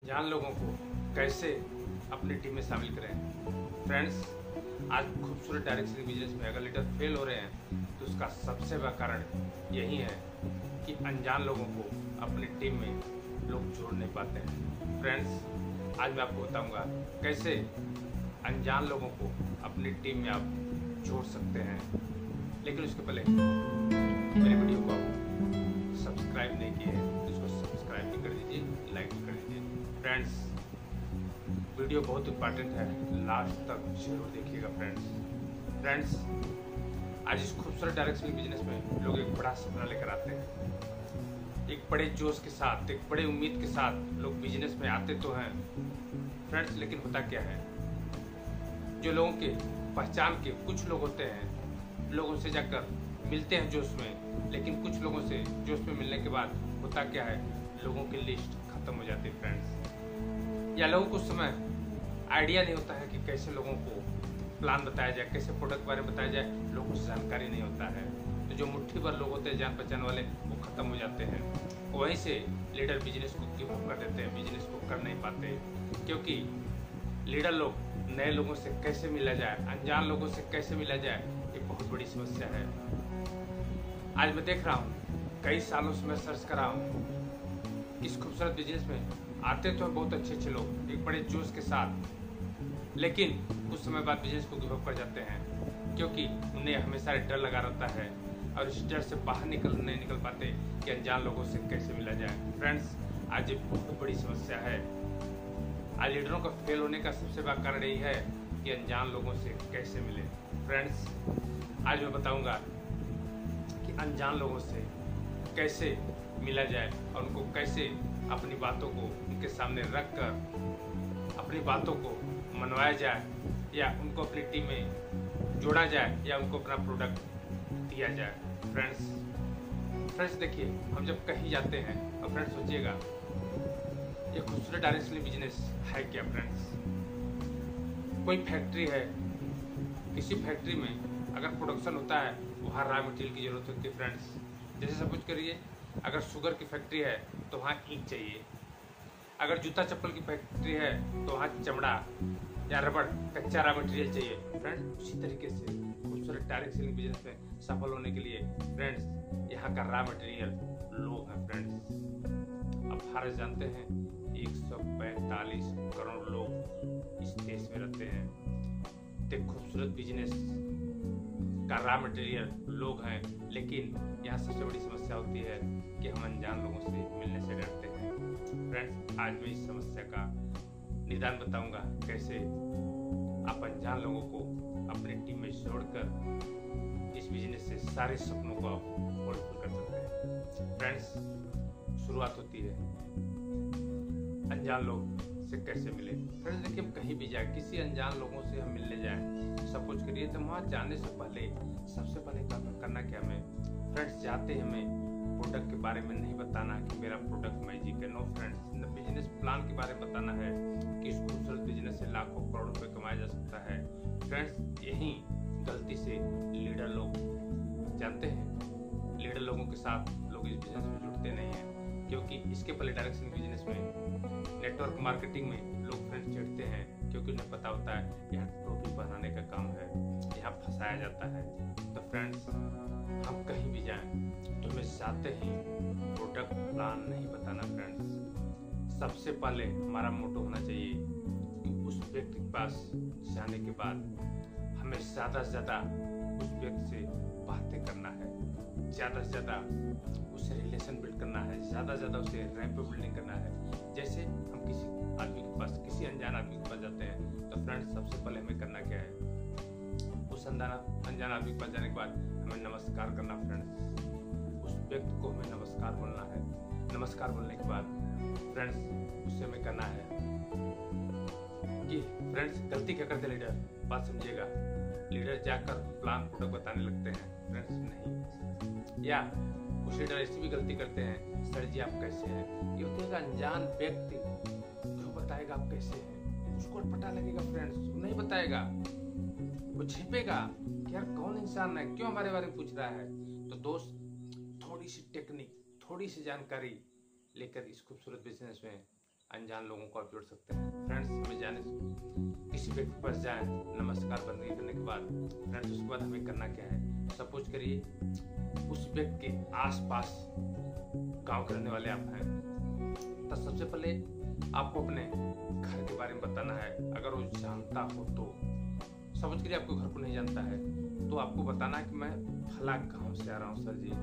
जान लोगों को कैसे अपनी टीम में शामिल करें। फ्रेंड्स, आज खूबसूरत डायरेक्ट सेलिंग बिजनेस में अगर लीडर फेल हो रहे हैं तो उसका सबसे बड़ा कारण यही है कि अनजान लोगों को अपनी टीम में लोग जोड़ नहीं पाते हैं। फ्रेंड्स, आज मैं आपको बताऊंगा कैसे अनजान लोगों को अपनी टीम में आप जोड़ सकते हैं। लेकिन उसके पहले मेरे वीडियो को आप सब्सक्राइब नहीं किए तो इसको सब्सक्राइब भी कर दीजिए, लाइक भी कर दीजिए। फ्रेंड्स, वीडियो बहुत इंपॉर्टेंट है, लास्ट तक जरूर देखिएगा। फ्रेंड्स, आज इस खूबसूरत डायरेक्ट सेलिंग बिजनेस में लोग एक बड़ा सपना लेकर आते हैं। एक बड़े जोश के साथ, एक बड़े उम्मीद के साथ लोग बिजनेस में आते तो हैं फ्रेंड्स, लेकिन होता क्या है, जो लोगों के पहचान के कुछ लोग होते हैं, लोगों से जाकर मिलते हैं जोश में, लेकिन कुछ लोगों से जोश में मिलने के बाद होता क्या है, लोगों की लिस्ट खत्म हो जाती है। फ्रेंड्स, या लोगों को उस समय आइडिया नहीं होता है कि कैसे लोगों को प्लान बताया जाए, कैसे प्रोडक्ट के बारे में बताया जाए, लोगों को जानकारी नहीं होता है। तो जो मुट्ठी भर लोग होते हैं जान पहचान वाले, वो खत्म हो जाते हैं। वहीं से लीडर बिजनेस को गिव अप कर देते हैं, बिजनेस को कर नहीं पाते, क्योंकि लीडर लोग नए लोगों से कैसे मिला जाए, अनजान लोगों से कैसे मिला जाए, ये बहुत बड़ी समस्या है। आज मैं देख रहा हूँ, कई सालों से मैं सर्च कर रहा हूँ, इस खूबसूरत बिजनेस में आते तो बहुत अच्छे लोग एक बड़े जोश के साथ, लेकिन कुछ समय बाद बिजनेस को गिव अप कर जाते हैं, क्योंकि उन्हें हमेशा डर लगा रहता है और इस डर से बाहर नहीं निकल पाते कि अनजान लोगों से कैसे मिला जाए। फ्रेंड्स, आज ये बहुत बड़ी समस्या है। आज लीडरों का फेल होने का सबसे बड़ा कारण यही है कि अनजान लोगों से कैसे मिले। फ्रेंड्स, आज मैं बताऊंगा कि अनजान लोगों से कैसे मिला जाए और उनको कैसे अपनी बातों को उनके सामने रख कर अपनी बातों को मनवाया जाए, या उनको अपनी टीम में जोड़ा जाए, या उनको अपना प्रोडक्ट दिया जाए। फ्रेंड्स देखिए, हम जब कहीं जाते हैं और फ्रेंड्स सोचिएगा, ये खूबसूरत डायरेक्ट सेलिंग बिजनेस है क्या। फ्रेंड्स, कोई फैक्ट्री है, किसी फैक्ट्री में अगर प्रोडक्शन होता है, वहाँ रॉ मटेरियल की जरूरत होती है। फ्रेंड्स, जैसे सपोज करिए, अगर शुगर की फैक्ट्री है तो वहाँ इंक चाहिए, अगर जूता चप्पल की फैक्ट्री है तो वहाँ चमड़ा या रबड़ कच्चा रॉ मटेरियल चाहिए। फ्रेंड्स, उसी तरीके से खूबसूरत डायरेक्ट सेलिंग बिजनेस में सफल होने के लिए फ्रेंड्स, यहाँ का रॉ मटेरियल लोग हैं। फ्रेंड्स, अब भारत जानते हैं 145 करोड़ लोग इस देश में रहते हैं। एक खूबसूरत बिजनेस का रॉ मटेरियल लोग हैं, लेकिन यहाँ सबसे बड़ी समस्या होती है कि हम अनजान लोगों से मिलने से डरते हैं। फ्रेंड्स, आज मैं इस समस्या का निदान बताऊंगा, कैसे आप अनजान लोगों को अपनी टीम में जोड़कर इस बिजनेस से सारे सपनों को आप फुलफिल कर सकते हैं। फ्रेंड्स, शुरुआत होती है अनजान लोग से कैसे मिले। फ्रेंड्स देखिए, हम कहीं भी जाए, किसी अनजान लोगों से हम मिलने जाए, सपोज करिए, तो वहाँ जाने से पहले सबसे पहले करना क्या हमें, फ्रेंड्स, जाते हमें प्रोडक्ट के बारे में नहीं बताना कि मेरा प्रोडक्ट मैजिक है। नो फ्रेंड्स, बिजनेस प्लान के बारे में बताना है कि इस खूबसूरत बिजनेस से लाखों करोड़ों रुपए कमाया जा सकता है। फ्रेंड्स, यही गलती से लीडर लोग जानते हैं, लीडर लोगों के साथ लोग इस बिजनेस में जुड़ते नहीं हैं, क्योंकि इसके पहले डायरेक्ट सेलिंग बिजनेस में नेटवर्क मार्केटिंग में लोग फ्रेंड्स चिढ़ते हैं, क्योंकि उन्हें पता होता है यहाँ टोपी पहनाने का काम है, यहाँ फंसाया जाता है। तो फ्रेंड्स, हम कहीं भी जाएं तो हमें जाते ही प्रोडक्ट प्लान नहीं बताना। फ्रेंड्स, सबसे पहले हमारा मोटो होना चाहिए कि उस व्यक्ति के पास जाने के बाद हमें ज़्यादा से ज़्यादा उस व्यक्ति से बातें करना है, ज़्यादा से ज़्यादा उससे रिलेशन बिल्ड करना है, ज़्यादा से ज़्यादा उसे रैंप बिल्डिंग करना है। जैसे हम किसी आदमी के पास, किसी अनजान आदमी के पास जाते हैं, तो फ्रेंड्स सबसे पहले हमें करना क्या है, उस अनजान आदमी के पास जाने के बाद हमें नमस्कार करना। फ्रेंड्स, उस व्यक्ति को हमें नमस्कार बोलना है। नमस्कार बोलने के बाद फ्रेंड्स, उससे हमें करना है कि फ्रेंड्स, गलती क्या करते लीडर, बात समझिएगा, लीडर जाकर प्लान प्रोडक्ट बताने लगते हैं। फ्रेंड्स नहीं, या कुछ लीडर ऐसी भी गलती करते हैं, सर जी आप कैसे हैं, ये होता है अनजान व्यक्ति जो बताएगा आप कैसे हैं, उसको पता लगेगा। फ्रेंड्स, नहीं बताएगा, वो छिपेगा कि यार कौन इंसान है, क्यों हमारे बारे में पूछ रहा है। तो दोस्त, थोड़ी सी टेक्निक, थोड़ी सी जानकारी लेकर इस खूबसूरत बिजनेस में अनजान लोगों को आप जोड़ सकते हैं। फ्रेंड्स, हमें जाने किसी व्यक्ति के पास जाए नमस्कार बंदगी करने के बाद, फ्रेंड्स उसके बाद हमें करना क्या है। सपोज करिए उस व्यक्ति के आसपास गांव के रहने वाले आप हैं, तो सबसे पहले आपको अपने घर के बारे में बताना है। अगर वो जानता हो तो, सपोज करिए आपको घर को नहीं जानता है तो आपको बताना है कि मैं फला गांव से आ रहा हूँ सर जी।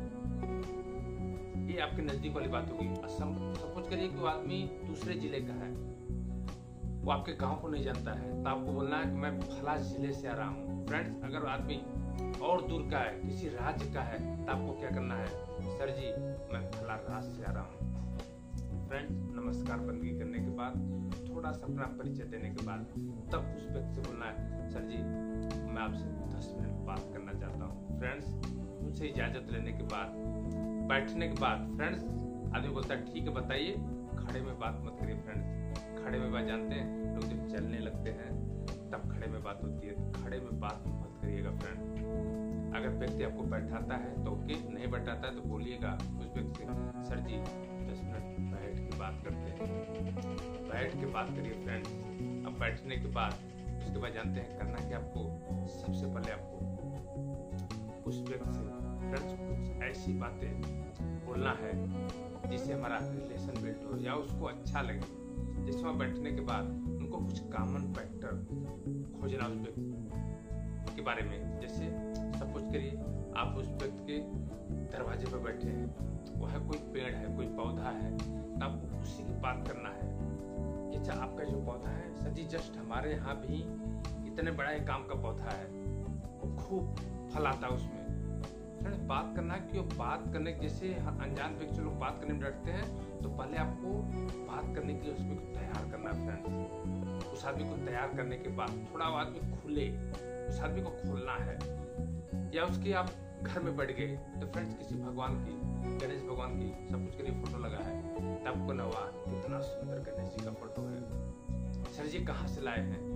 ये आपके नजदीक वाली बात होगी। सपोज करिए कि वो आदमी दूसरे जिले का है, वो आपके गांव को नहीं जानता है, तो आपको बोलना है कि मैं फला जिले से आ रहा हूँ। फ्रेंड्स, अगर आदमी और दूर का है, किसी राज्य का है, तो आपको क्या करना है, सर जी मैं फला राज्य से आ रहा हूँ। फ्रेंड्स, नमस्कार बंदगी करने के बाद, थोड़ा सा अपना परिचय देने के बाद, तब उस व्यक्ति से बोलना है, सर जी मैं आपसे 10 मिनट बात करना चाहता हूँ। फ्रेंड्स, उनसे इजाजत लेने के बाद, बैठने के बाद, फ्रेंड्स आदमी बोलता है ठीक है बताइए, खड़े में बात मत करिए। फ्रेंड्स, खड़े में बात जानते हैं लोग जब चलने लगते हैं तब खड़े में बात होती है, खड़े में बात मत करिएगा। फ्रेंड, अगर व्यक्ति आपको बैठाता है तो ओके, नहीं बैठाता है तो बोलिएगा उस व्यक्ति से, सर जी 10 मिनट बैठ के बात करते हैं। बैठ के बात करिए। फ्रेंड्स, अब बैठने के बाद उसके बाद जानते हैं करना कि आपको सबसे पहले आपको उस व्यक्ति से फ्रेंड्स कुछ ऐसी बातें बोलना है जिससे हमारा रिलेशन बिल्ड हो या उसको अच्छा लगे। जैसे वहाँ बैठने के बाद उनको कुछ कॉमन फैक्टर खोजना उस व्यक्ति के बारे में। जैसे सपोज करिए आप उस व्यक्ति के दरवाजे पर बैठे हैं, वह कोई पेड़ है, कोई पौधा है, तो आपको उसी की बात करना है। अच्छा, आपका जो पौधा है सर जी जस्ट हमारे यहाँ भी इतने बड़ा एक आम का पौधा है, वो खूब फल आता है उसमें। फ्रेंड्स, बात करना है कि वो बात करने, जैसे अनजान व्यक्ति लोग बात करने में डरते हैं, तो पहले आपको बात करने के लिए उसमें को तैयार करना है। फ्रेंड्स, उस आदमी को तैयार करने के बाद थोड़ा वो आदमी खुले, उस आदमी को खोलना है। या उसके आप घर में बैठ गए तो फ्रेंड्स किसी भगवान की, गणेश भगवान की सब कुछ के लिए फोटो लगा है, तब को नवा कितना सुंदर गणेश जी का फोटो है, सर जी कहाँ से लाए हैं।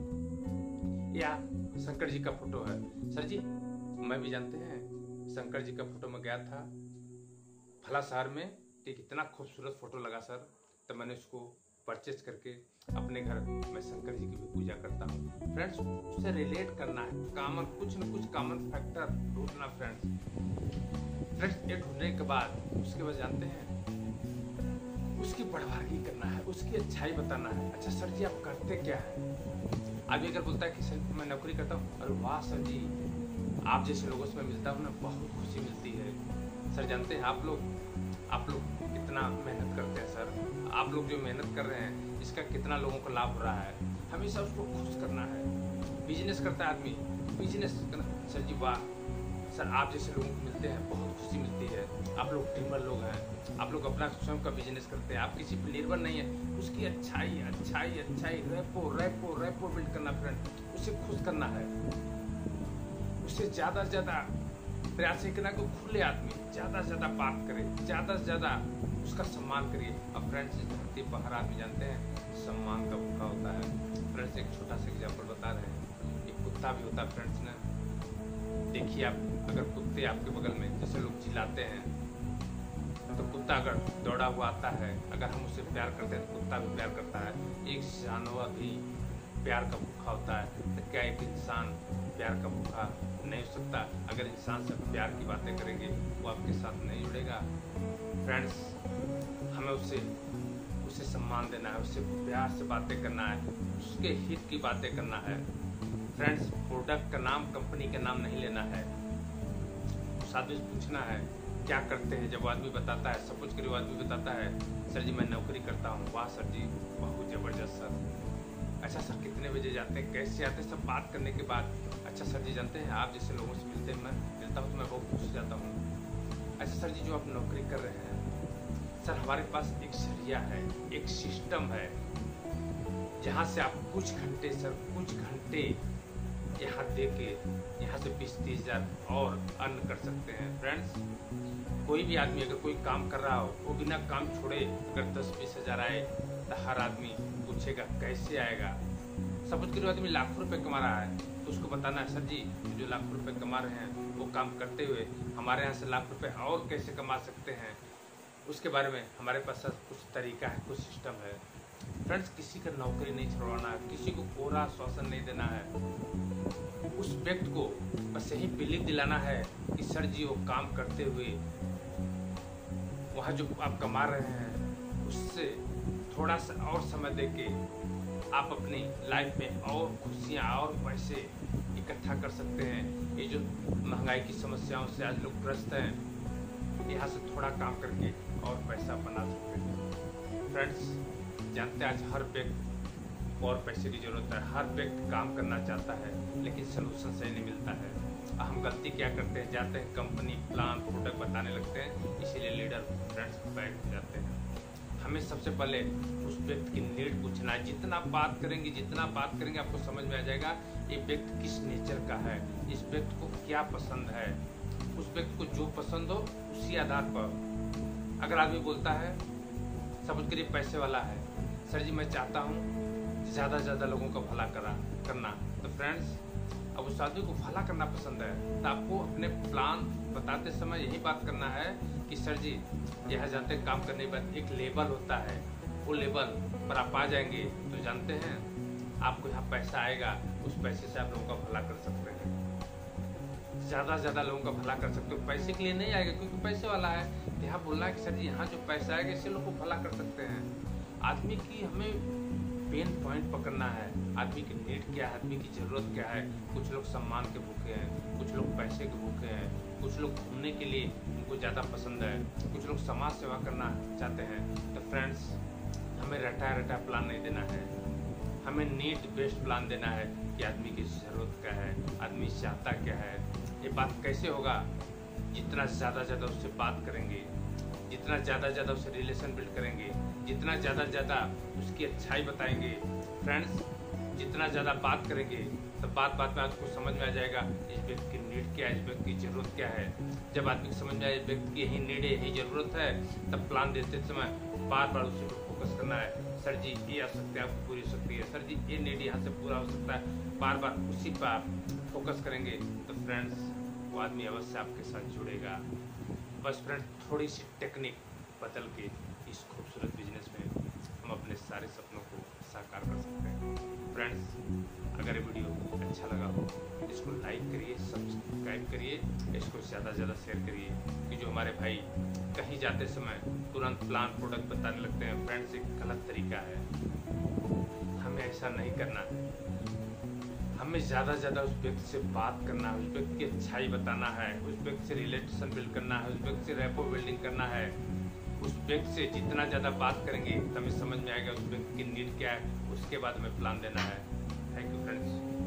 या शंकर जी का फोटो है, सर जी मैं भी जानते हैं शंकर जी का फोटो में गया था फला शहर में, एक इतना खूबसूरत फोटो लगा सर, तो मैंने उसको परचेज करके अपने घर में शंकर जी की भी पूजा करता हूँ। फ्रेंड्स, उससे रिलेट करना है, कॉमन कुछ न कुछ कॉमन फैक्टर ढूंढना। फ्रेंड्स ये ढूंढने के बाद उसके बाद जानते हैं उसकी बढ़वागी करना है, उसकी अच्छाई बताना है। अच्छा सर जी आप करते क्या है। अभी अगर बोलता है कि सर मैं नौकरी करता हूँ, अरे वाह सर जी आप जैसे लोगों से मैं मिलता हूँ ना, बहुत खुशी मिलती है। सर जानते हैं आप लोग कितना मेहनत करते हैं सर, आप लोग जो मेहनत कर रहे हैं इसका कितना लोगों को लाभ हो रहा है, हमेशा उसको खुश करना है। बिजनेस करता है आदमी, बिजनेस करना, सर जी वाह सर आप जैसे लोगों को मिलते हैं बहुत खुशी मिलती है, आप लोग ड्रीमर लोग हैं, आप लोग अपना स्वयं का बिजनेस करते हैं, आप किसी पर निर्भर नहीं है। उसकी अच्छाई अच्छाई अच्छाई रेपो रेपो रेपो बिल्ड करना। फ्रेंड, उसे खुश करना है, उससे ज़्यादा से ज़्यादा प्रयास करना कि खुले आदमी ज़्यादा से ज़्यादा बात करे, ज़्यादा से ज़्यादा उसका सम्मान करिए। अब फ्रेंड्स इस धरती पर हर आदमी जानते हैं सम्मान का भूखा होता है। फ्रेंड्स एक छोटा सा एग्जाम्पल बता रहे हैं, एक कुत्ता भी होता है। फ्रेंड्स ने देखिए आप अगर कुत्ते आपके बगल में जैसे लोग चिल्लाते हैं तो कुत्ता अगर दौड़ा हुआ आता है, अगर हम उससे प्यार करते हैं तो कुत्ता भी प्यार करता है। एक जानवर भी प्यार का भूखा होता है, तो क्या एक इंसान प्यार का भूखा नहीं हो सकता। अगर इंसान से प्यार की बातें करेंगे वो आपके साथ नहीं जुड़ेगा। फ्रेंड्स हमें उससे सम्मान देना है, उससे प्यार से बातें करना है, उसके हित की बातें करना है। फ्रेंड्स प्रोडक्ट का नाम, कंपनी का नाम नहीं लेना है। उस आदमी से पूछना है क्या करते हैं। जब आदमी बताता है, सब कुछ करीब आदमी बताता है सर जी मैं नौकरी करता हूँ, वाह सर जी बहुत ज़बरदस्त सर। अच्छा सर कितने बजे जाते हैं, कैसे आते हैं, सब बात करने के बाद अच्छा सर जी जानते हैं आप जैसे लोगों से मिलते हैं, मैं मिलता हूँ तो मैं बहुत खुश हो जाता हूँ। अच्छा सर जी जो आप नौकरी कर रहे हैं सर, हमारे पास एक शरिया है, एक सिस्टम है जहाँ से आप कुछ घंटे यहाँ दे के यहाँ से 20-30 हज़ार और अर्न कर सकते हैं। फ्रेंड्स कोई भी आदमी अगर कोई काम कर रहा हो वो बिना काम छोड़े अगर 10-20 हज़ार आए तो हर आदमी पूछेगा कैसे आएगा। सपोज करो आदमी लाखों रुपए कमा रहा है तो उसको बताना है सर जी जो लाखों रुपए कमा रहे हैं वो काम करते हुए हमारे यहाँ से लाख रुपए और कैसे कमा सकते हैं, उसके बारे में हमारे पास कुछ तरीका है, कुछ सिस्टम है। फ्रेंड्स, किसी का नौकरी नहीं छुड़वाना है, किसी को कोरा आश्वासन नहीं देना है। उस व्यक्ति को बस यही बिलीव दिलाना है कि सर जी वो काम करते हुए वहाँ जो आप कमा रहे हैं उससे थोड़ा सा और समय देके आप अपनी लाइफ में और खुशियाँ और पैसे इकट्ठा कर सकते हैं। ये जो महंगाई की समस्याओं से आज लोग ग्रस्त हैं, यहाँ से थोड़ा काम करके और पैसा बना सकते हैं। फ्रेंड्स, जानते हैं आज हर व्यक्ति और पैसे की ज़रूरत है, हर व्यक्ति काम करना चाहता है लेकिन सलूशन सही नहीं मिलता है। हम गलती क्या करते हैं, जाते हैं कंपनी प्लान प्रोडक्ट बताने लगते हैं, इसीलिए लीडर फ्रेंड्स बैठ हो जाते हैं। हमें सबसे पहले उस व्यक्ति की नीड पूछना है। जितना बात करेंगे आपको समझ में आ जाएगा ये व्यक्ति किस नेचर का है, इस व्यक्ति को क्या पसंद है। उस व्यक्ति को जो पसंद हो उसी आधार पर। अगर आदमी बोलता है समझ करिए पैसे वाला है, सर जी मैं चाहता हूँ ज़्यादा से ज़्यादा लोगों का भला करना, तो फ्रेंड्स अब उस आदमी को भला करना पसंद है तो आपको अपने प्लान बताते समय यही बात करना है कि सर जी यहाँ जाते काम करने के बाद एक लेवल होता है, वो लेवल पर आप आ जाएंगे तो जानते हैं आपको यहाँ पैसा आएगा, उस पैसे से आप लोगों का भला कर सकते हैं, ज़्यादा से ज़्यादा लोगों का भला कर सकते हो। पैसे के लिए नहीं आएगा क्योंकि पैसे वाला है, तो यहाँ बोलना है कि सर जी यहाँ जो पैसा आएगा इससे लोगों को भला कर सकते हैं। आदमी की हमें पेन पॉइंट पकड़ना है, आदमी की नीड क्या है, आदमी की ज़रूरत क्या है। कुछ लोग सम्मान के भूखे हैं, कुछ लोग पैसे के भूखे हैं, कुछ लोग घूमने के लिए उनको ज़्यादा पसंद है, कुछ लोग समाज सेवा करना चाहते हैं। तो फ्रेंड्स, हमें रटा प्लान नहीं देना है, हमें नीड बेस्ड प्लान देना है कि आदमी की ज़रूरत क्या है, आदमी चाहता क्या है। ये बात कैसे होगा, जितना ज़्यादा उससे बात करेंगे, जितना ज़्यादा उससे रिलेशन बिल्ड करेंगे, जितना ज़्यादा उसकी अच्छाई बताएंगे। फ्रेंड्स, जितना ज़्यादा बात करेंगे तो बात में आपको समझ में आ जाएगा इस व्यक्ति की नीड क्या है, इस व्यक्ति की ज़रूरत क्या है। जब आदमी को समझ में आए व्यक्ति की यही नीड है, यही ज़रूरत है, तब प्लान देते समय बार उसी पर फोकस करना है। सर जी ये आवश्यकता आपको पूरी हो सकती है, सर जी ये नीड यहाँ से पूरा हो सकता है, बार उसी पर आप फोकस करेंगे तो फ्रेंड्स वो आदमी अवश्य आपके साथ जुड़ेगा। बस फ्रेंड्स, थोड़ी सी टेक्निक बदल के इस खूबसूरत बिजनेस में हम अपने सारे सपनों को साकार कर सकते हैं। फ्रेंड्स, अगर ये वीडियो अच्छा लगा हो इसको लाइक करिए, सब्सक्राइब करिए, इसको ज़्यादा से ज़्यादा शेयर करिए कि जो हमारे भाई कहीं जाते समय तुरंत प्लान प्रोडक्ट बताने लगते हैं, फ्रेंड्स एक गलत तरीका है। हमें ऐसा नहीं करना है, हमें ज़्यादा से ज़्यादा उस व्यक्ति से बात करना है, उस व्यक्ति की अच्छाई बताना है, उस व्यक्ति से रिलेशन बिल्ड करना है, उस व्यक्ति से रैपो बिल्डिंग करना है। उस व्यक्ति से जितना ज़्यादा बात करेंगे तो हमें समझ में आएगा उस व्यक्ति की नीड क्या है, उसके बाद हमें प्लान देना है। Thank you friends.